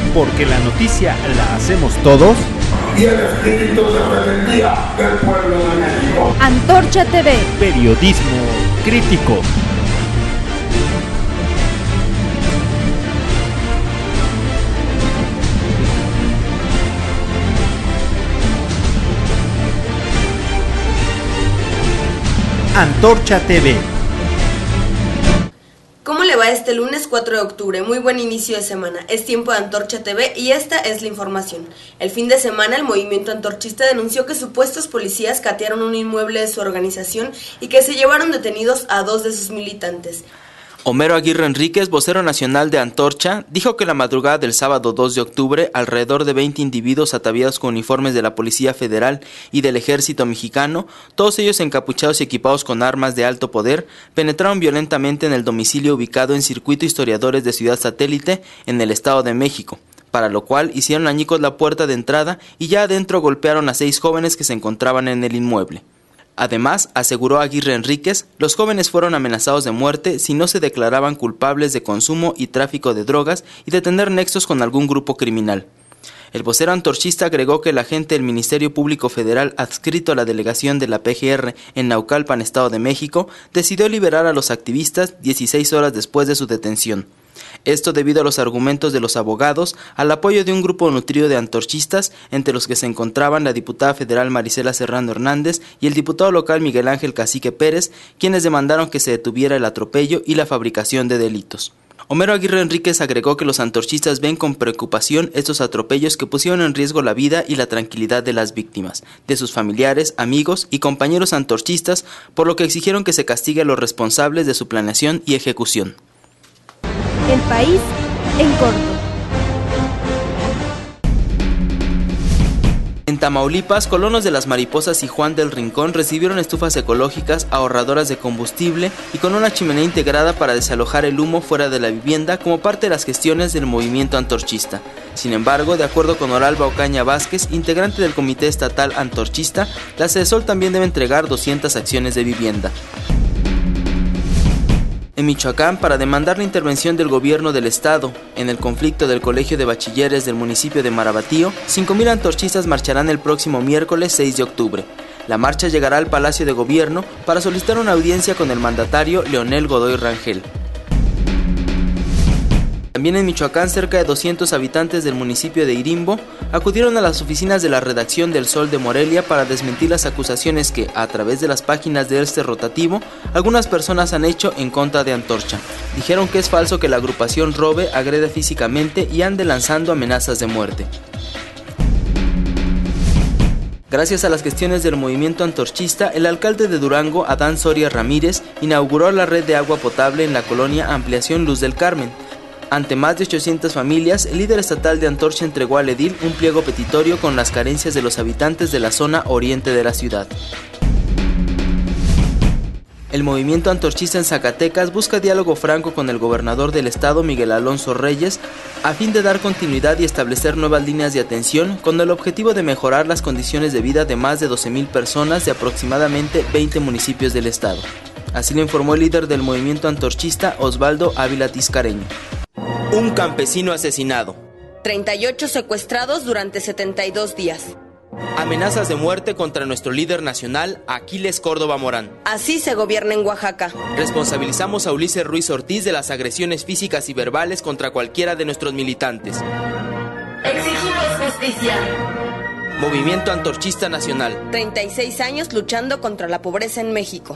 porque la noticia la hacemos todos. Y el espíritu de rebeldía del pueblo de México. Antorcha TV. Periodismo crítico. Antorcha TV. ¿Cómo le va este lunes 4 de octubre? Muy buen inicio de semana. Es tiempo de Antorcha TV y esta es la información. El fin de semana el movimiento antorchista denunció que supuestos policías catearon un inmueble de su organización y que se llevaron detenidos a 2 de sus militantes. Homero Aguirre Enríquez, vocero nacional de Antorcha, dijo que la madrugada del sábado 2 de octubre, alrededor de 20 individuos ataviados con uniformes de la Policía Federal y del Ejército Mexicano, todos ellos encapuchados y equipados con armas de alto poder, penetraron violentamente en el domicilio ubicado en Circuito Historiadores de Ciudad Satélite, en el Estado de México, para lo cual hicieron añicos la puerta de entrada y ya adentro golpearon a 6 jóvenes que se encontraban en el inmueble. Además, aseguró Aguirre Enríquez, los jóvenes fueron amenazados de muerte si no se declaraban culpables de consumo y tráfico de drogas y de tener nexos con algún grupo criminal. El vocero antorchista agregó que el agente del Ministerio Público Federal adscrito a la delegación de la PGR en Naucalpan, Estado de México, decidió liberar a los activistas 16 horas después de su detención. Esto debido a los argumentos de los abogados, al apoyo de un grupo nutrido de antorchistas, entre los que se encontraban la diputada federal Marisela Serrano Hernández y el diputado local Miguel Ángel Cacique Pérez, quienes demandaron que se detuviera el atropello y la fabricación de delitos. Homero Aguirre Enríquez agregó que los antorchistas ven con preocupación estos atropellos que pusieron en riesgo la vida y la tranquilidad de las víctimas, de sus familiares, amigos y compañeros antorchistas, por lo que exigieron que se castigue a los responsables de su planeación y ejecución. El país en corto. En Tamaulipas, colonos de Las Mariposas y Juan del Rincón recibieron estufas ecológicas ahorradoras de combustible y con una chimenea integrada para desalojar el humo fuera de la vivienda como parte de las gestiones del movimiento antorchista. Sin embargo, de acuerdo con Oralba Ocaña Vázquez, integrante del Comité Estatal Antorchista, la CESOL también debe entregar 200 acciones de vivienda. En Michoacán, para demandar la intervención del gobierno del estado en el conflicto del Colegio de Bachilleres del municipio de Marabatío, 5,000 antorchistas marcharán el próximo miércoles 6 de octubre. La marcha llegará al Palacio de Gobierno para solicitar una audiencia con el mandatario Leonel Godoy Rangel. También en Michoacán, cerca de 200 habitantes del municipio de Irimbo acudieron a las oficinas de la redacción del Sol de Morelia para desmentir las acusaciones que, a través de las páginas de este rotativo, algunas personas han hecho en contra de Antorcha. Dijeron que es falso que la agrupación robe, agrede físicamente y ande lanzando amenazas de muerte. Gracias a las gestiones del movimiento antorchista, el alcalde de Durango, Adán Soria Ramírez, inauguró la red de agua potable en la colonia Ampliación Luz del Carmen. Ante más de 800 familias, el líder estatal de Antorcha entregó al edil un pliego petitorio con las carencias de los habitantes de la zona oriente de la ciudad. El movimiento antorchista en Zacatecas busca diálogo franco con el gobernador del estado, Miguel Alonso Reyes, a fin de dar continuidad y establecer nuevas líneas de atención con el objetivo de mejorar las condiciones de vida de más de 12,000 personas de aproximadamente 20 municipios del estado. Así lo informó el líder del movimiento antorchista, Osvaldo Ávila Tiscareño. Un campesino asesinado. 38 secuestrados durante 72 días. Amenazas de muerte contra nuestro líder nacional, Aquiles Córdoba Morán. Así se gobierna en Oaxaca. Responsabilizamos a Ulises Ruiz Ortiz de las agresiones físicas y verbales contra cualquiera de nuestros militantes. Exigimos justicia. Movimiento Antorchista Nacional. 36 años luchando contra la pobreza en México.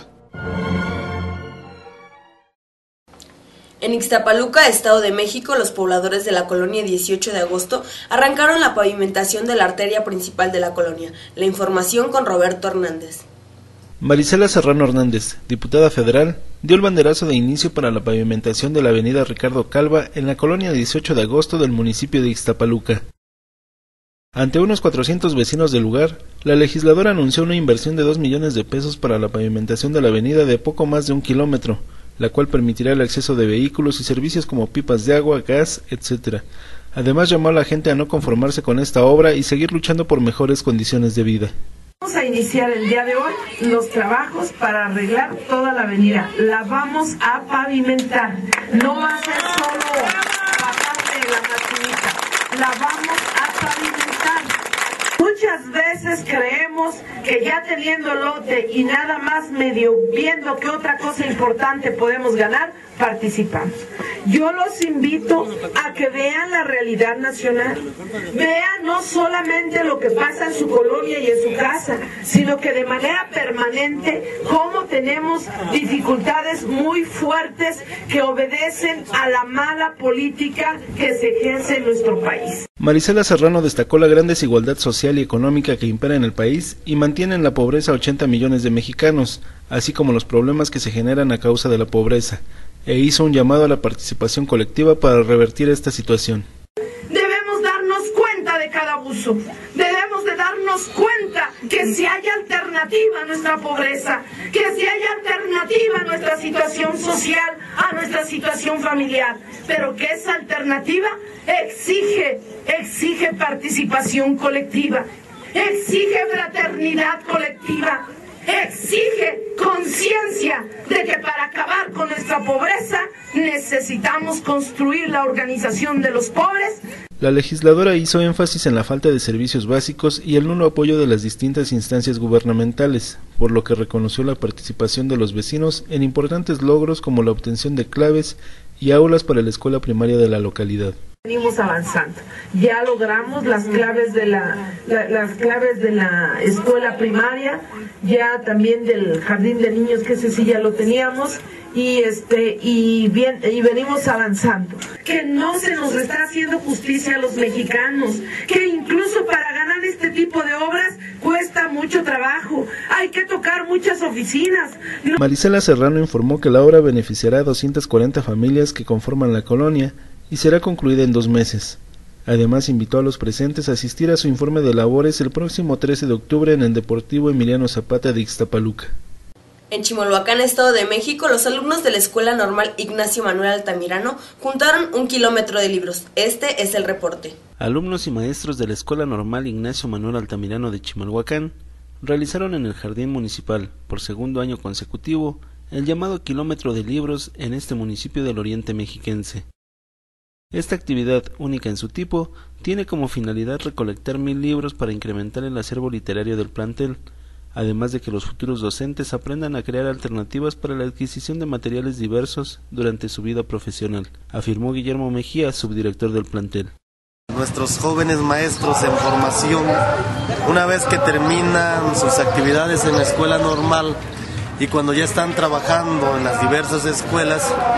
En Ixtapaluca, Estado de México, los pobladores de la colonia 18 de agosto arrancaron la pavimentación de la arteria principal de la colonia. La información con Roberto Hernández. Marisela Serrano Hernández, diputada federal, dio el banderazo de inicio para la pavimentación de la avenida Ricardo Calva en la colonia 18 de agosto del municipio de Ixtapaluca. Ante unos 400 vecinos del lugar, la legisladora anunció una inversión de 2 millones de pesos para la pavimentación de la avenida de poco más de 1 kilómetro, la cual permitirá el acceso de vehículos y servicios como pipas de agua, gas, etc. Además, llamó a la gente a no conformarse con esta obra y seguir luchando por mejores condiciones de vida. Vamos a iniciar el día de hoy los trabajos para arreglar toda la avenida. La vamos a pavimentar. No va a ser solo la parte de la maquinita. la vamos a pavimentar. Muchas veces creemos que ya teniendo lote y nada más medio viendo qué otra cosa importante podemos ganar, participamos. Yo los invito a que vean la realidad nacional, vean no solamente lo que pasa en su colonia y en su casa, sino que de manera permanente cómo tenemos dificultades muy fuertes que obedecen a la mala política que se ejerce en nuestro país. Marisela Serrano destacó la gran desigualdad social y económica que impera en el país y mantiene en la pobreza a 80 millones de mexicanos, así como los problemas que se generan a causa de la pobreza, e hizo un llamado a la participación colectiva para revertir esta situación. Debemos darnos cuenta de cada abuso, debemos de darnos cuenta que si hay alternativa a nuestra pobreza, que si hay alternativa a nuestra situación social, a nuestra situación familiar, pero que esa alternativa exige participación colectiva, exige fraternidad colectiva, exige conciencia de que para acabar con nuestra pobreza necesitamos construir la organización de los pobres. La legisladora hizo énfasis en la falta de servicios básicos y el nulo apoyo de las distintas instancias gubernamentales, por lo que reconoció la participación de los vecinos en importantes logros como la obtención de claves y aulas para la escuela primaria de la localidad. Venimos avanzando, ya logramos las claves de la escuela primaria, ya también del jardín de niños, que ese sí ya lo teníamos, y venimos avanzando. Que no se nos está haciendo justicia a los mexicanos, que incluso para ganar este tipo de obras cuesta mucho trabajo, hay que tocar muchas oficinas. Marisela Serrano informó que la obra beneficiará a 240 familias que conforman la colonia y será concluida en 2 meses. Además, invitó a los presentes a asistir a su informe de labores el próximo 13 de octubre en el Deportivo Emiliano Zapata de Ixtapaluca. En Chimalhuacán, Estado de México, los alumnos de la Escuela Normal Ignacio Manuel Altamirano juntaron 1 kilómetro de libros. Este es el reporte. Alumnos y maestros de la Escuela Normal Ignacio Manuel Altamirano de Chimalhuacán realizaron en el Jardín Municipal, por segundo año consecutivo, el llamado kilómetro de libros en este municipio del oriente mexiquense. Esta actividad, única en su tipo, tiene como finalidad recolectar 1000 libros para incrementar el acervo literario del plantel, además de que los futuros docentes aprendan a crear alternativas para la adquisición de materiales diversos durante su vida profesional, afirmó Guillermo Mejía, subdirector del plantel. Nuestros jóvenes maestros en formación, una vez que terminan sus actividades en la escuela normal y cuando ya están trabajando en las diversas escuelas,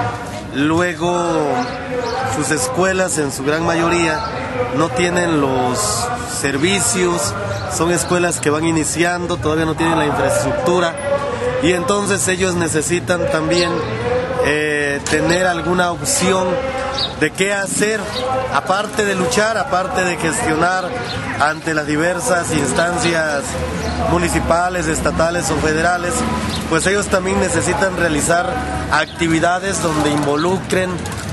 luego sus escuelas en su gran mayoría no tienen los servicios, son escuelas que van iniciando, todavía no tienen la infraestructura y entonces ellos necesitan también tener alguna opción de qué hacer, aparte de luchar, aparte de gestionar ante las diversas instancias municipales, estatales o federales, pues ellos también necesitan realizar actividades donde involucren,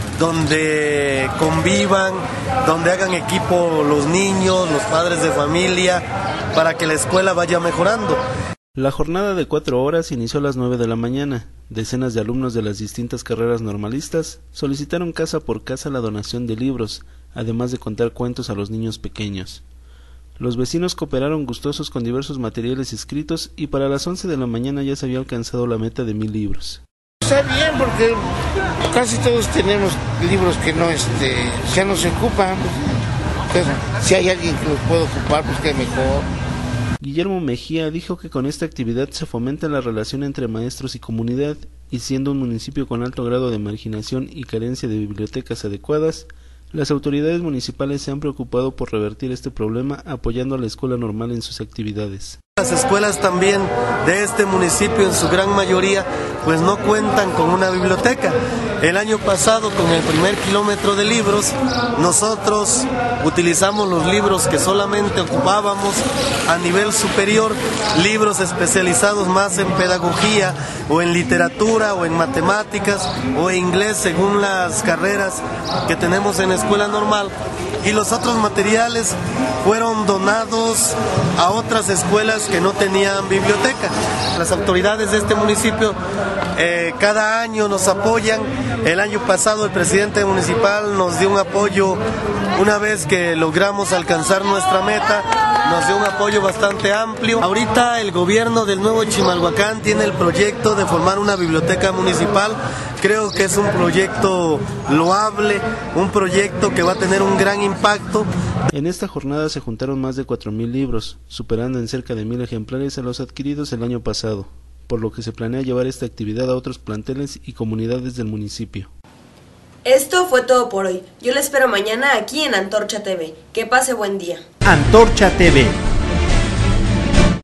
donde convivan, donde hagan equipo los niños, los padres de familia, para que la escuela vaya mejorando. La jornada de 4 horas inició a las 9 de la mañana. Decenas de alumnos de las distintas carreras normalistas solicitaron casa por casa la donación de libros, además de contar cuentos a los niños pequeños. Los vecinos cooperaron gustosos con diversos materiales escritos y para las 11 de la mañana ya se había alcanzado la meta de 1000 libros. Está bien porque casi todos tenemos libros que ya no se ocupan. Entonces, si hay alguien que los pueda ocupar, pues qué mejor. Guillermo Mejía dijo que con esta actividad se fomenta la relación entre maestros y comunidad y siendo un municipio con alto grado de marginación y carencia de bibliotecas adecuadas, las autoridades municipales se han preocupado por revertir este problema apoyando a la escuela normal en sus actividades. Las escuelas también de este municipio en su gran mayoría pues no cuentan con una biblioteca. El año pasado con el primer kilómetro de libros nosotros utilizamos los libros que solamente ocupábamos a nivel superior, libros especializados más en pedagogía o en literatura o en matemáticas o en inglés según las carreras que tenemos en la escuela normal. y los otros materiales fueron donados a otras escuelas que no tenían biblioteca. Las autoridades de este municipio cada año nos apoyan. El año pasado el presidente municipal nos dio un apoyo una vez que logramos alcanzar nuestra meta. Nos dio un apoyo bastante amplio. Ahorita el gobierno del Nuevo Chimalhuacán tiene el proyecto de formar una biblioteca municipal. Creo que es un proyecto loable, un proyecto que va a tener un gran impacto. En esta jornada se juntaron más de 4.000 libros, superando en cerca de 1.000 ejemplares a los adquiridos el año pasado, por lo que se planea llevar esta actividad a otros planteles y comunidades del municipio. Esto fue todo por hoy. Yo les espero mañana aquí en Antorcha TV. Que pase buen día. Antorcha TV.